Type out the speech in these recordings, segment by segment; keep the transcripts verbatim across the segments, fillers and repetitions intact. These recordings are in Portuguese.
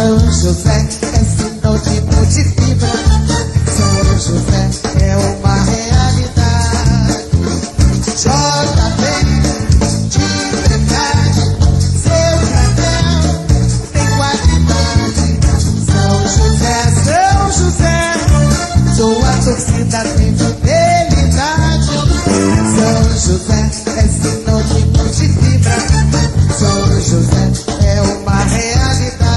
São José é sinônimo de fibra. São José é uma realidade. J B de verdade, seu plantel tem qualidade. São José, São José, sua torcida tem fidelidade. São José é sinônimo de fibra. São José é uma realidade.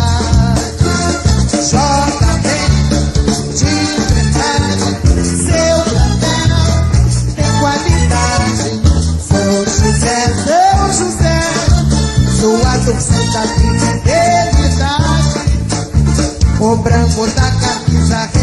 J B de verdade, seu plantel tem qualidade. São José, São José, sua torcida tem fidelidade. O branco da camisa